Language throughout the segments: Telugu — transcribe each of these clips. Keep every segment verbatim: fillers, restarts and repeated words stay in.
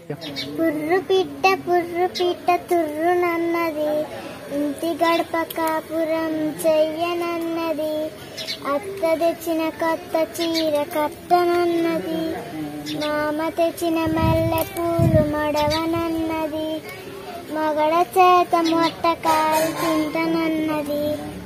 పుర్రు పిట్ట పుర్రు పిట్ట తుర్రునన్నది, ఇంటి గడప కాపురం చెయ్యనన్నది, అత్త తెచ్చిన కొత్త చీర కట్టనన్నది, మామ తెచ్చిన మల్లె పూలు మడవనన్నది, మగడ చేత మొట్టకాయలు తింటనన్నది.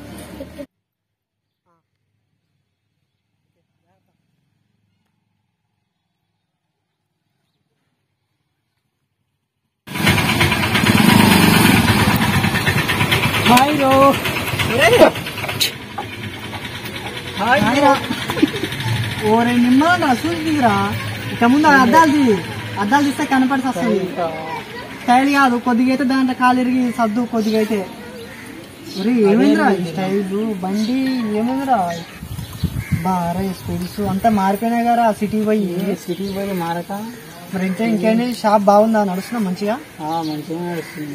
హాయ్ రో ఓరే నిమ్మ నా చూసిందిరా ఇక ముందు అద్దాలు తీ అద్దాలు తీస్తే కనపడి వస్తుంది. స్టైల్ కాదు, కొద్దిగా అయితే దాంట్లో కాలిరిగి సర్దు కొద్దిగా అయితే. మరి ఏమైందిరా స్టైల్ బండి ఏమైందిరా? బాగా స్పీడ్స్ అంతా మారిపోయినాయి కదా సిటీ పోయి. సిటీ పోయి మారక మరి ఇంకా ఇంకేంటి షాప్ బాగుందా, నడుస్తున్నా మంచిగా? మంచిగా నడుస్తుంది.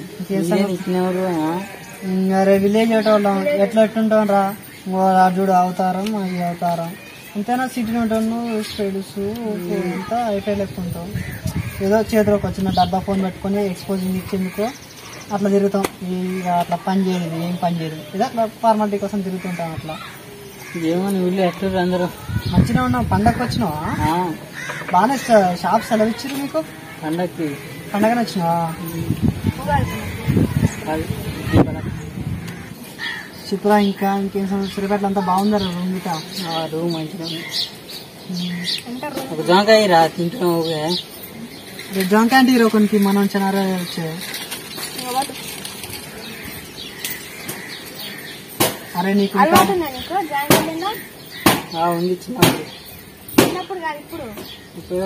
అరే విలేజ్ వాళ్ళం ఎట్లా ఎట్టుంటాం రా, చూడు అవతారం అది అవతారం అంతేనా. సిటీలో ఉంటాను స్పీడ్స్ అంతా ఐఫై లెక్క ఉంటాం. ఏదో చేతిలోకి వచ్చిన డబ్బా ఫోన్ పెట్టుకుని ఎక్స్పోజింగ్ ఇచ్చేందుకు అట్లా తిరుగుతాం. ఇక అట్లా పని చేయలేదు, ఏం పని చేయదు, ఇది అట్లా ఫార్మాలిటీ కోసం తిరుగుతుంటాం. అట్లా ఏమని ఊళ్ళో ఎట్లా అందరూ మంచిగా ఉన్నాం. పండగకి వచ్చినావా? బాగానే షాప్ సెలవు ఇచ్చారు మీకు పండగకి? పండగని వచ్చినావా? చిపురా ఇంకా ఇంకేం సిరిపేటలు అంతా బాగుందా రూమ్ గిట? రూమ్ మంచిగా ఒక జాంకాయ రా తింటున్నావు. జాంకాయ అంటే ఈరో కొన్ని మనం చిన్నారా వచ్చే. అరే నీకు ఉంది చిన్నప్పుడు ఇప్పుడు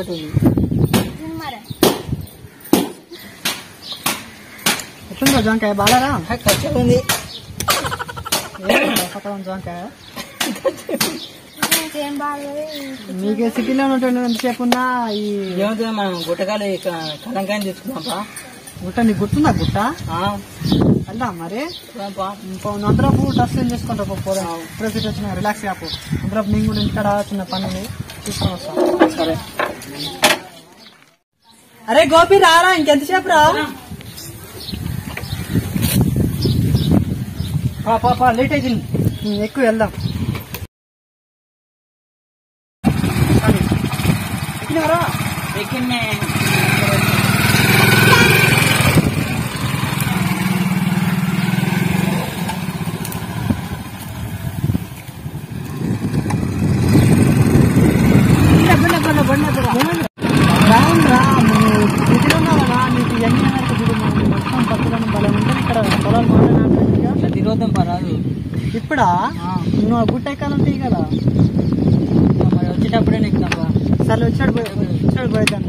ఎట్లుందో జాంకాయ బాగారా? ఖర్చు ఉంది జాంకాయ. నీకే సిటీలో ఉంటుంది ఎంతసేపు ఉన్నా. ఈ ఏమవుతుంది మనం గుట్టకాలు కలంకాయని తీసుకున్నాంపా. గుట్ట నీకు గుర్తుందా గుట్ట? వెళ్దా మరి అందరూ డ్రెస్ ఏం చేసుకుంటా పోదా. ఇప్పుడే సిటీ వచ్చిన రిలాక్స్ కాపు. అందరూ నేను కూడా ఇంటికాడ చిన్న పని తీసుకొని వస్తా. సరే. అరే గోపి రారా, ఇంకెంతసేపు రా. పాపా లేట్ అయింది, ఎక్కువ వెళ్దాం. ఎక్కినారా? ఎక్కినే రావురా సిటీలో ఉన్నావా? నీకు ఎన్ని మొత్తం పక్కన బలం ఉంటుంది. ఇక్కడ పొలాలు బాగా తిరోధం పరాదు. ఇప్పుడా నువ్వు గుట్ట ఎక్కాలంటే కదా మరి వచ్చేటప్పుడే ఎక్కుతాంపా. సరే వచ్చాడు వచ్చాడు పోయిద్దాం.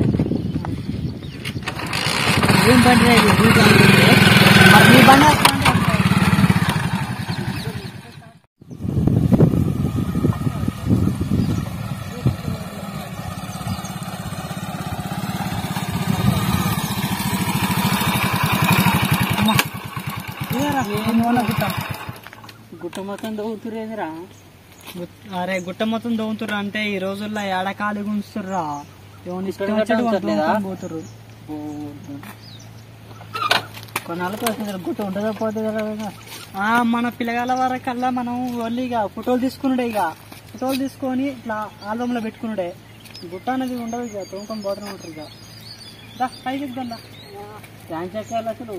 ఏం బండి రైలు మరి నీ బండి గుట్ట మొత్తం దవ్వుతురేదిరా. అరే గుట్ట మొత్తం దవ్వుతుర్రా అంటే ఈ రోజుల్లో ఏడ ఖాళీ గుంచుతుర్రా. పోతుర్రు. కొన్నాళ్ళకి వస్తుంది గుట్ట ఉంటుందా పోతుంది కదా. మన పిల్లగాల వరకల్లా మనం ఓన్లీ ఇక ఫోటోలు తీసుకున్నాడే. ఇక ఫోటోలు తీసుకొని ఇట్లా ఆల్బమ్ లో పెట్టుకున్నాడే. గుట్ట అనేది ఉండదు. ఇక తోముకొని పోతూనే ఉంటారు. ఇక పైకి ఎగ్దాం డాన్స్ ఎక్కాలి అసలు.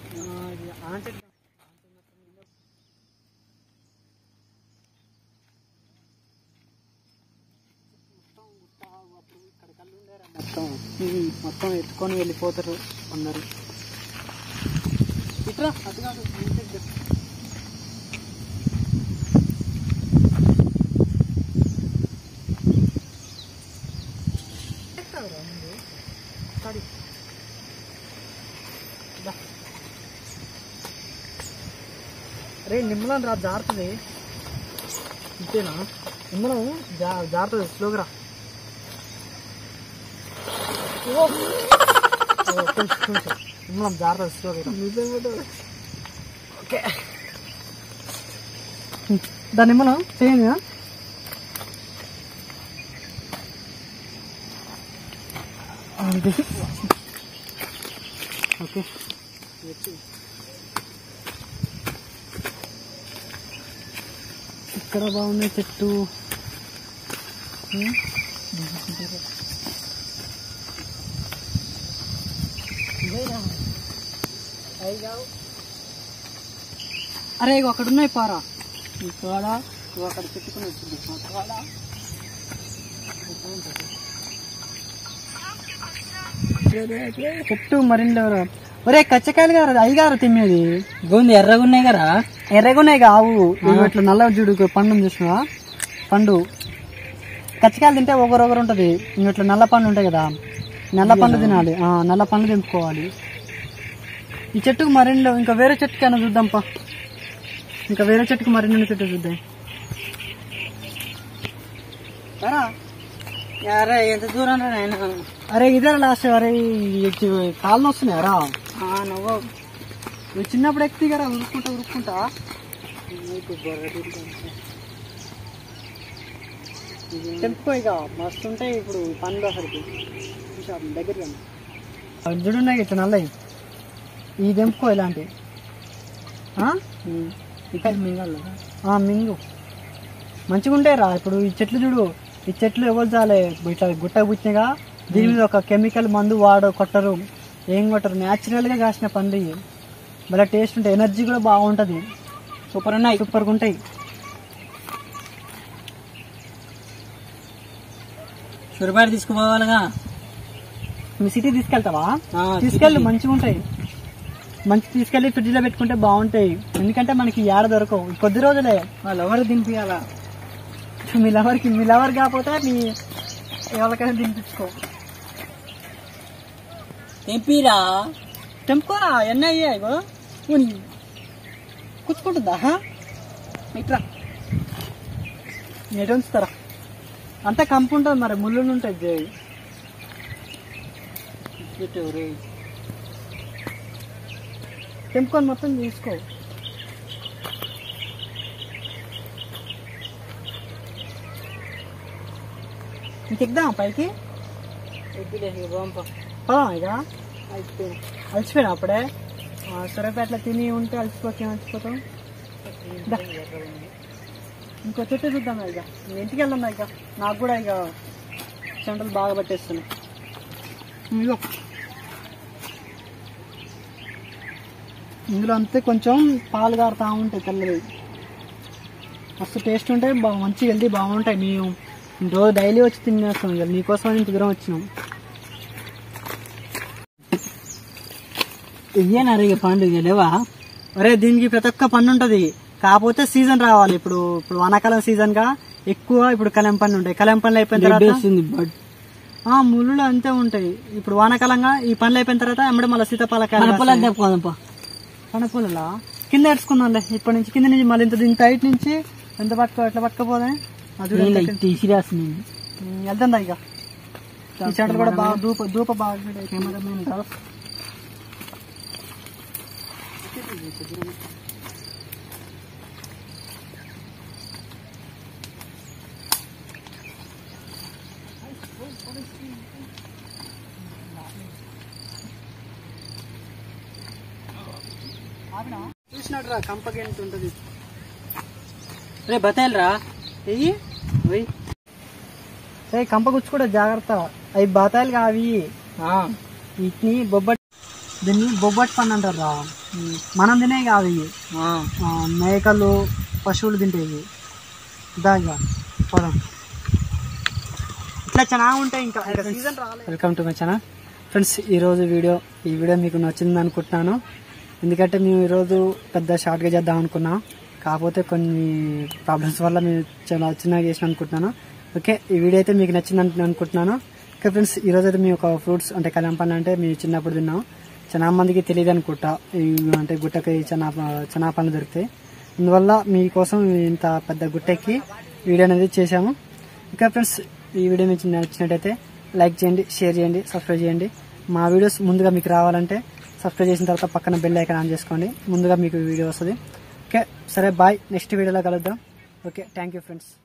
మొత్తం మొత్తం ఎత్తుకొని వెళ్ళిపోతారు అందరు. ఇట్లా అది కాదు రే నిమ్మలం రా, జారుతుంది. ఇంతేనా నిమ్మలం? జారుతుంది, స్లోగా రా. నిమ్మలం జారుతుంది, స్లోగా. ఓకే దాని నిమ్మలం చేయండి. ఓకే ఇక్కడ బాగున్నాయి చెట్టు. అరే ఇగో అక్కడ ఉన్నాయి పారా. ఇక్కడ అక్కడ పెట్టుకుని వచ్చింది చెట్టు మరిన్ని ఎవరు. ఒరే కచ్చకాయలు గారు అయ్యగారు తిమ్మేది గోంది ఎర్రగా ఉన్నాయి కదా. ఎర్రగా ఉన్నాయి కావు ఇట్లా నల్ల చూడు పండు చూసినా పండు. కచ్చకాయలు తింటే ఒకరొకరు ఉంటది. ఇట్లా నల్ల పండు ఉంటాయి కదా, నల్ల పండు తినాలి. నల్ల పండు తెంపుకోవాలి. ఈ చెట్టుకు మరిన్ని ఇంకా వేరే చెట్టుకి అయినా చూద్దాంపా. ఇంకా వేరే చెట్టుకు మరిన్ని చెట్టు చూద్దాం. అరే ఎంత దూరం రా నాయన. అరే ఇదే లాస్ట్. అరే కాళ్ళు వస్తున్నాయరా నువ్వు నువ్వు చిన్నప్పుడు ఎక్కి కదా ఉరుక్కుంటా ఉరుక్కుంటా. తెంపుకో ఇక మస్తు ఉంటాయి ఇప్పుడు పండ్లు. అసలుకి దగ్గర జుడున్నాయి ఇట్లా నల్లయి. ఈ తెంపుకో ఇలాంటివి. మింగు మంచిగా ఉంటాయి రా. ఇప్పుడు ఈ చెట్లు చూడు, ఈ చెట్లు ఎవరు చాలే ఇట్లా గుట్ట పుచ్చినగా. దీని మీద ఒక కెమికల్ మందు వాడు కొట్టరు, ఏం కొట్టరు. న్యాచురల్ గా కాసిన పండు ఇవి. భలే టేస్ట్ ఉంటాయి. ఎనర్జీ కూడా బాగుంటది. సూపర్ ఉన్నాయి, సూపర్గా ఉంటాయి. సురబారి తీసుకుపోవాలిగా. మీ సిటీ తీసుకెళ్తావా? తీసుకెళ్ళి మంచిగా ఉంటాయి. మంచి తీసుకెళ్లి ఫ్రిడ్జ్ లో పెట్టుకుంటే బాగుంటాయి. ఎందుకంటే మనకి ఏడ దొరకవు. కొద్ది రోజులే. వాళ్ళు ఎవరు దింపియాలా. మీ లవర్కి మీ లవర్ కాకపోతే మీ ఎవరికైనా దింపించుకో. తెంపిరా తెంపుకోరా. ఎన్న అయ్యాయిగో కూర్చుకుంటుందా ఇట్లా ఎటు ఉంచుతారా. అంతా కంపు ఉంటుంది మరి, ముళ్ళు ఉంటాయి. తెంపుకొని మొత్తం తీసుకో. ఇంకెక్దాం పైకి. పదాం ఇక. అలసిపోయినా అప్పుడే. సొరపేటలో తిని ఉంటే అలసిపోతాం అలసిపోతాం ఇంకో చెట్టు చూద్దాం ఇక. ఇంటికి వెళ్దాం ఇక. నాకు కూడా ఇక చెంటలు బాగా పట్టేస్తున్నాయి. ఇగో ఇందులో అంతే కొంచెం పాలు కారుతా ఉంటాయి తెల్లవి. మస్తు టేస్ట్ ఉంటాయి. బాగా మంచి హెల్తీ బాగుంటాయి. మేము రోజు డైలీ వచ్చి తినేస్తాం. ఇక నీకోసం ఇంత దూరం వచ్చినాం. ఇదేనారు ఇక పండుగ లేవా? అరే దీనికి ప్రతి ఒక్క పండు ఉంటది. కాకపోతే సీజన్ రావాలి. ఇప్పుడు ఇప్పుడు వానాకాలం సీజన్ గా ఎక్కువ ఇప్పుడు కలం పండు ఉంటాయి. కలం పండ్లు అయిపోయిన తర్వాత ముళ్ళు అంతే ఉంటాయి. ఇప్పుడు వానాకాలంగా ఈ పండ్లు అయిపోయిన తర్వాత ఎమ్మడి మళ్ళీ సీతాఫలకాయలు పనపూలలా కింద ఎడుచుకుందాంలే. ఇప్పటి నుంచి కింద నుంచి మళ్ళీ ఇంత ఇంత హైట్ నుంచి ఎంత పట్టుకో ఎట్లా పట్టుకపోతే తీసిరాసింది. వెళ్తుందా ఇక. ఈ చెట్లు కూడా బాగా దూప దూప బాగా కెమెరామెన్ కదా. చూసినట్టు రా కంపకి ఎంత ఉంటుంది. రే బతాయిలు రా వెయ్యి రే కంప గుచ్చి కూడా జాగ్రత్త. అవి బతాయిలు కావి. వీటిని బొబ్బట్ దీన్ని బొబ్బట్ పండు అంటారు రా. మనం తినే కాదు ఇవి. మేకలు పశువులు తింటాయి. దాగా పొలం ఇట్లా చాలా ఉంటాయి. ఇంకా welcome to my channel friends. ఈరోజు వీడియో ఈ వీడియో మీకు నచ్చింది అనుకుంటున్నాను. ఎందుకంటే మేము ఈరోజు పెద్ద షార్ట్గా చేద్దాం అనుకున్నాం. కాకపోతే కొన్ని ప్రాబ్లమ్స్ వల్ల మేము చాలా చిన్నగా చేసిన అనుకుంటున్నాను. ఓకే ఈ వీడియో అయితే మీకు నచ్చింది అనుకుంటున్నాను. ఓకే ఫ్రెండ్స్ ఈరోజు అయితే మేము ఒక ఫ్రూట్స్ అంటే కలం పండ్లు అంటే మేము చిన్నప్పుడు తిన్నాం. చాలా మందికి తెలియదు అనుకుంటా. అంటే గుట్టకి చనా చనా పండ్లు దొరుకుతాయి. అందువల్ల మీకోసం ఇంత పెద్ద గుట్టకి వీడియో అనేది చేశాము. ఓకే ఫ్రెండ్స్ ఈ వీడియో మీకు నచ్చినట్టయితే లైక్ చేయండి, షేర్ చేయండి, సబ్స్క్రైబ్ చేయండి. మా వీడియోస్ ముందుగా మీకు రావాలంటే సబ్స్క్రైబ్ చేసిన తర్వాత పక్కన బెల్ ఐకాన్ ఆన్ చేసుకోండి. ముందుగా మీకు వీడియో వస్తుంది. ఓకే సరే బాయ్. నెక్స్ట్ వీడియోలో కలుద్దాం. Okay thank you friends.